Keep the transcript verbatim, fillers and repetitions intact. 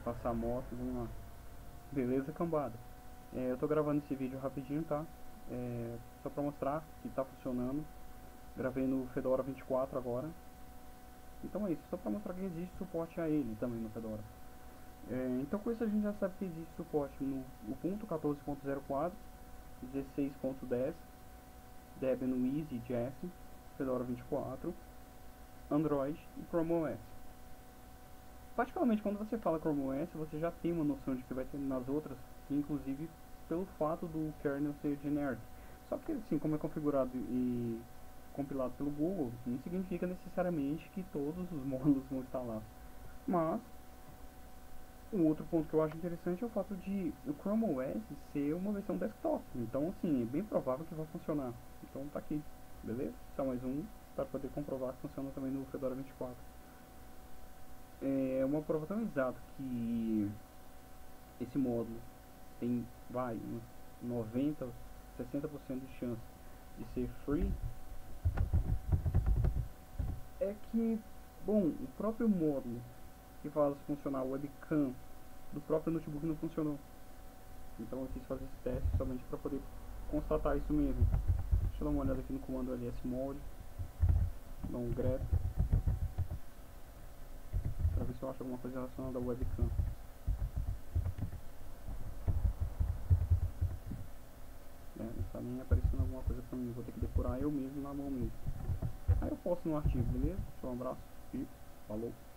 passar a moto, vamos lá. Beleza, cambada? É, eu tô gravando esse vídeo rapidinho, tá? É, só pra mostrar que tá funcionando. Gravei no Fedora vinte e quatro agora. Então é isso, só pra mostrar que existe suporte a ele também no Fedora. É, então com isso a gente já sabe que existe suporte no Ubuntu quatorze ponto zero quatro, dezesseis ponto dez, Debian no Easy, J S, Fedora vinte e quatro, Android e Chrome O S. Particularmente quando você fala Chrome O S, você já tem uma noção de que vai ter nas outras, inclusive pelo fato do kernel ser generic. Só que assim, como é configurado e compilado pelo Google, não significa necessariamente que todos os módulos vão estar lá. Mas um outro ponto que eu acho interessante é o fato de o Chrome O S ser uma versão desktop. Então assim, é bem provável que vai funcionar. Então tá aqui, beleza? Só mais um para poder comprovar que funciona também no Fedora vinte e quatro. É uma prova tão exata que esse módulo tem, vai, uns noventa, sessenta por cento de chance de ser free, é que, bom, o próprio módulo que faz funcionar o webcam do próprio notebook não funcionou. Então eu quis fazer esse teste somente para poder constatar isso mesmo. Deixa eu dar uma olhada aqui no comando lsmod, dar um grep, para ver se eu acho alguma coisa relacionada ao webcam. É, não está nem aparecendo alguma coisa para mim, vou ter que depurar eu mesmo na mão mesmo. Aí eu posto no artigo, beleza? Um abraço e falou!